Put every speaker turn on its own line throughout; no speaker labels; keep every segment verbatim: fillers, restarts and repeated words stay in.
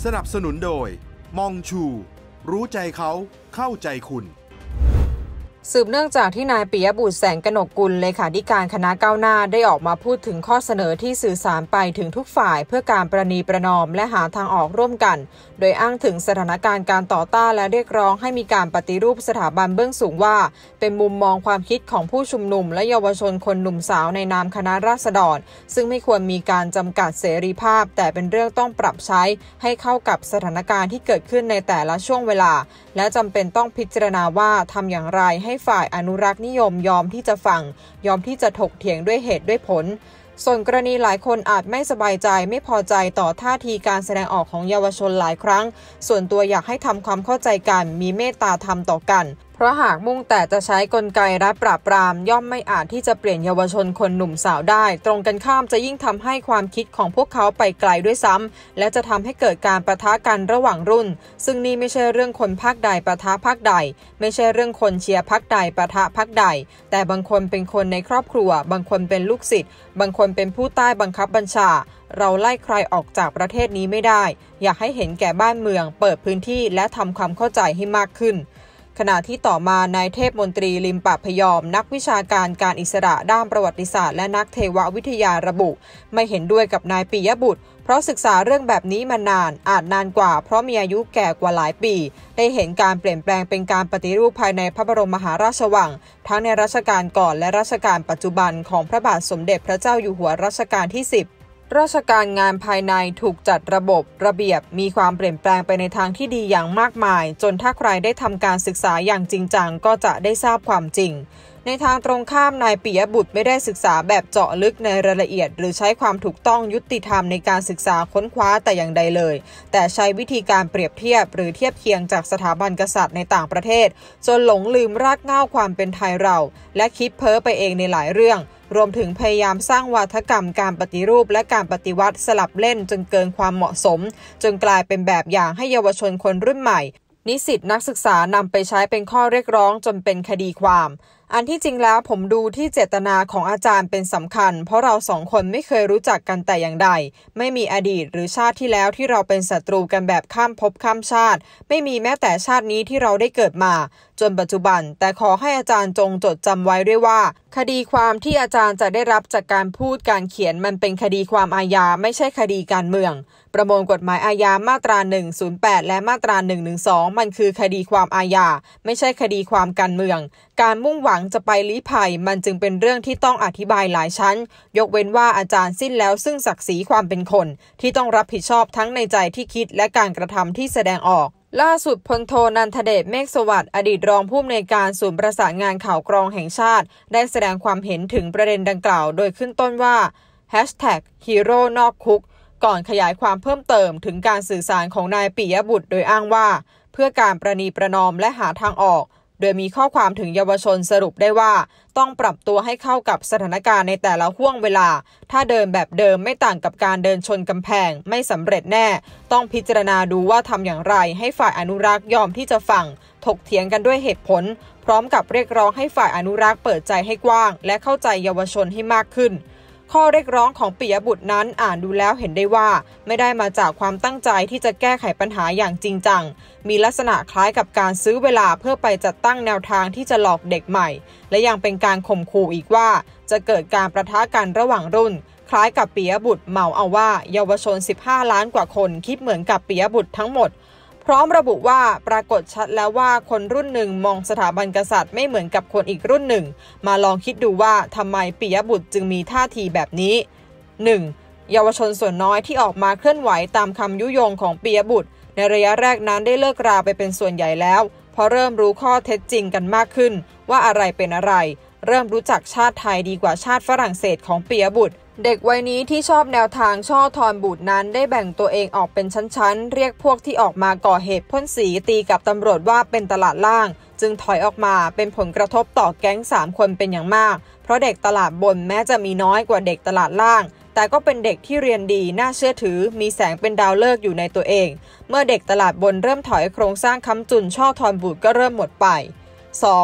นับสนุนโดยมองชูรู้ใจเขาเข้าใจคุณ
สืบเนื่องจากที่นายปิยบุตรแสงกนกกุลเลขาธิการคณะก้าวหน้าได้ออกมาพูดถึงข้อเสนอที่สื่อสารไปถึงทุกฝ่ายเพื่อการประนีประนอมและหาทางออกร่วมกันโดยอ้างถึงสถานการณ์การต่อต้านและเรียกร้องให้มีการปฏิรูปสถาบันเบื้องสูงว่าเป็นมุมมองความคิดของผู้ชุมนุมและเยาวชนคนหนุ่มสาวในนามคณะราษฎรซึ่งไม่ควรมีการจำกัดเสรีภาพแต่เป็นเรื่องต้องปรับใช้ให้เข้ากับสถานการณ์ที่เกิดขึ้นในแต่ละช่วงเวลาและจำเป็นต้องพิจารณาว่าทำอย่างไรให้ฝ่ายอนุรักษ์นิยมยอมที่จะฟังยอมที่จะถกเถียงด้วยเหตุด้วยผลส่วนกรณีหลายคนอาจไม่สบายใจไม่พอใจต่อท่าทีการแสดงออกของเยาวชนหลายครั้งส่วนตัวอยากให้ทำความเข้าใจกันมีเมตตาธรรมต่อกันเพราะหากมุ่งแต่จะใช้กลไกและปราบปรามย่อมไม่อาจที่จะเปลี่ยนเยาวชนคนหนุ่มสาวได้ตรงกันข้ามจะยิ่งทำให้ความคิดของพวกเขาไปไกลด้วยซ้ำและจะทำให้เกิดการปะทะกันระหว่างรุ่นซึ่งนี่ไม่ใช่เรื่องคนพรรคใดปะทะพรรคใดไม่ใช่เรื่องคนเชียร์พรรคใดปะทะพรรคใดแต่บางคนเป็นคนในครอบครัวบางคนเป็นลูกศิษย์บางคนเป็นผู้ใต้บังคับบัญชาเราไล่ใครออกจากประเทศนี้ไม่ได้อยากให้เห็นแก่บ้านเมืองเปิดพื้นที่และทำความเข้าใจให้มากขึ้นขณะที่ต่อมานายเทพมนตรีลิมปะพยอมนักวิชาการการอิสระด้านประวัติศาสตร์และนักเทววิทยาระบุไม่เห็นด้วยกับนายปิยบุตรเพราะศึกษาเรื่องแบบนี้มานานอาจนานกว่าเพราะมีอายุแก่กว่าหลายปีได้เห็นการเปลี่ยนแปลงเป็นการปฏิรูปภายในพระบรมมหาราชวังทั้งในรัชกาลก่อนและรัชกาลปัจจุบันของพระบาทสมเด็จพระเจ้าอยู่หัวรัชกาลที่สิบราชการงานภายในถูกจัดระบบระเบียบมีความเปลี่ยนแปลงไปในทางที่ดีอย่างมากมายจนถ้าใครได้ทำการศึกษาอย่างจริงจังก็จะได้ทราบความจริงในทางตรงข้ามนายปิยบุตรไม่ได้ศึกษาแบบเจาะลึกในรายละเอียดหรือใช้ความถูกต้องยุติธรรมในการศึกษาค้นคว้าแต่อย่างใดเลยแต่ใช้วิธีการเปรียบเทียบหรือเทียบเคียงจากสถาบันกษัตริย์ในต่างประเทศจนหลงลืมรากเหง้าความเป็นไทยเราและคิดเพ้อไปเองในหลายเรื่องรวมถึงพยายามสร้างวาทกรรมการปฏิรูปและการปฏิวัติสลับเล่นจนเกินความเหมาะสมจนกลายเป็นแบบอย่างให้เยาวชนคนรุ่นใหม่นิสิตนักศึกษานำไปใช้เป็นข้อเรียกร้องจนเป็นคดีความอันที่จริงแล้วผมดูที่เจตนาของอาจารย์เป็นสำคัญเพราะเราสองคนไม่เคยรู้จักกันแต่อย่างใดไม่มีอดีตหรือชาติที่แล้วที่เราเป็นศัตรูกันแบบข้ามภพข้ามชาติไม่มีแม้แต่ชาตินี้ที่เราได้เกิดมาจนปัจจุบันแต่ขอให้อาจารย์จงจดจำไว้ด้วยว่าคดีความที่อาจารย์จะได้รับจากการพูดการเขียนมันเป็นคดีความอาญาไม่ใช่คดีการเมืองประมวลกฎหมายอาญามาตราหนึ่งศูนย์แปดและมาตราหนึ่งหนึ่งสองมันคือคดีความอาญาไม่ใช่คดีความการเมืองการมุ่งหวังจะไปลี้ภัยมันจึงเป็นเรื่องที่ต้องอธิบายหลายชั้นยกเว้นว่าอาจารย์สิ้นแล้วซึ่งศักดิ์ศรีความเป็นคนที่ต้องรับผิดชอบทั้งในใจที่คิดและการกระทำที่แสดงออกล่าสุดพลโทนันทเดชเมฆสวัสดิ์อดีตรองผู้อำนวยการศูนย์ประสานงานข่าวกรองแห่งชาติได้แสดงความเห็นถึงประเด็นดังกล่าวโดยขึ้นต้นว่า แฮชแท็ก ฮีโร่นอกคุกก่อนขยายความเพิ่มเติมถึงการสื่อสารของนายปิยบุตรโดยอ้างว่าเพื่อการประนีประนอมและหาทางออกโดยมีข้อความถึงเยาวชนสรุปได้ว่าต้องปรับตัวให้เข้ากับสถานการณ์ในแต่ละห่วงเวลาถ้าเดินแบบเดิมไม่ต่างกับการเดินชนกำแพงไม่สำเร็จแน่ต้องพิจารณาดูว่าทำอย่างไรให้ฝ่ายอนุรักษ์ยอมที่จะฟังถกเถียงกันด้วยเหตุผลพร้อมกับเรียกร้องให้ฝ่ายอนุรักษ์เปิดใจให้กว้างและเข้าใจเยาวชนให้มากขึ้นข้อเรียกร้องของปิยบุตรนั้นอ่านดูแล้วเห็นได้ว่าไม่ได้มาจากความตั้งใจที่จะแก้ไขปัญหาอย่างจริงจังมีลักษณะคล้ายกับการซื้อเวลาเพื่อไปจัดตั้งแนวทางที่จะหลอกเด็กใหม่และยังเป็นการข่มขู่อีกว่าจะเกิดการประทะกันระหว่างรุ่นคล้ายกับปิยบุตรเหมาเอาว่าเยาวชนสิบห้าล้านกว่าคนคิดเหมือนกับปิยบุตรทั้งหมดพร้อมระบุว่าปรากฏชัดแล้วว่าคนรุ่นหนึ่งมองสถาบันกษัตริย์ไม่เหมือนกับคนอีกรุ่นหนึ่งมาลองคิดดูว่าทำไมปิยบุตรจึงมีท่าทีแบบนี้ หนึ่ง. เยาวชนส่วนน้อยที่ออกมาเคลื่อนไหวตามคำยุยงของปิยบุตรในระยะแรกนั้นได้เลิกราไปเป็นส่วนใหญ่แล้วเพราะเริ่มรู้ข้อเท็จจริงกันมากขึ้นว่าอะไรเป็นอะไรเริ่มรู้จักชาติไทยดีกว่าชาติฝรั่งเศสของปิยบุตรเด็กวัยนี้ที่ชอบแนวทางช่อทอนบุตรนั้นได้แบ่งตัวเองออกเป็นชั้นๆเรียกพวกที่ออกมาก่อเหตุพ่นสีตีกับตำรวจว่าเป็นตลาดล่างจึงถอยออกมาเป็นผลกระทบต่อแก๊งสามคนเป็นอย่างมากเพราะเด็กตลาดบนแม้จะมีน้อยกว่าเด็กตลาดล่างแต่ก็เป็นเด็กที่เรียนดีน่าเชื่อถือมีแสงเป็นดาวฤกษ์อยู่ในตัวเองเมื่อเด็กตลาดบนเริ่มถอยโครงสร้างค้ำจุนช่อทอนบุตรก็เริ่มหมดไป สอง.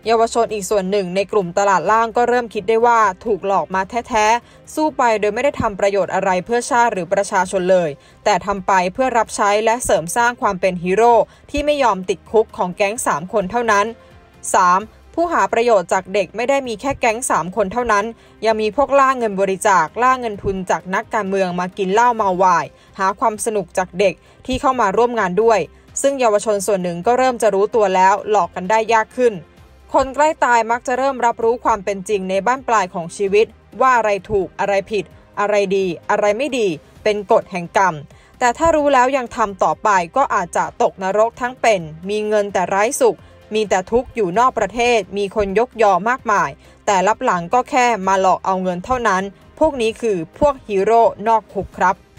เยาวชนอีกส่วนหนึ่งในกลุ่มตลาดล่างก็เริ่มคิดได้ว่าถูกหลอกมาแท้ๆสู้ไปโดยไม่ได้ทำประโยชน์อะไรเพื่อชาติหรือประชาชนเลยแต่ทำไปเพื่อรับใช้และเสริมสร้างความเป็นฮีโร่ที่ไม่ยอมติดคุกของแก๊งสามคนเท่านั้น สาม. ผู้หาประโยชน์จากเด็กไม่ได้มีแค่แก๊งสามคนเท่านั้นยังมีพวกล่าเงินบริจาคล่าเงินทุนจากนักการเมืองมากินเหล้าเมาวายหาความสนุกจากเด็กที่เข้ามาร่วมงานด้วยซึ่งเยาวชนส่วนหนึ่งก็เริ่มจะรู้ตัวแล้วหลอกกันได้ยากขึ้นคนใกล้ตายมักจะเริ่มรับรู้ความเป็นจริงในบ้านปลายของชีวิตว่าอะไรถูกอะไรผิดอะไรดีอะไรไม่ดีเป็นกฎแห่งกรรมแต่ถ้ารู้แล้วยังทำต่อไปก็อาจจะตกนรกทั้งเป็นมีเงินแต่ไร้สุขมีแต่ทุกข์อยู่นอกประเทศมีคนยกยอมากมายแต่ลับหลังก็แค่มาหลอกเอาเงินเท่านั้นพวกนี้คือพวกฮีโร่นอกคุกครับ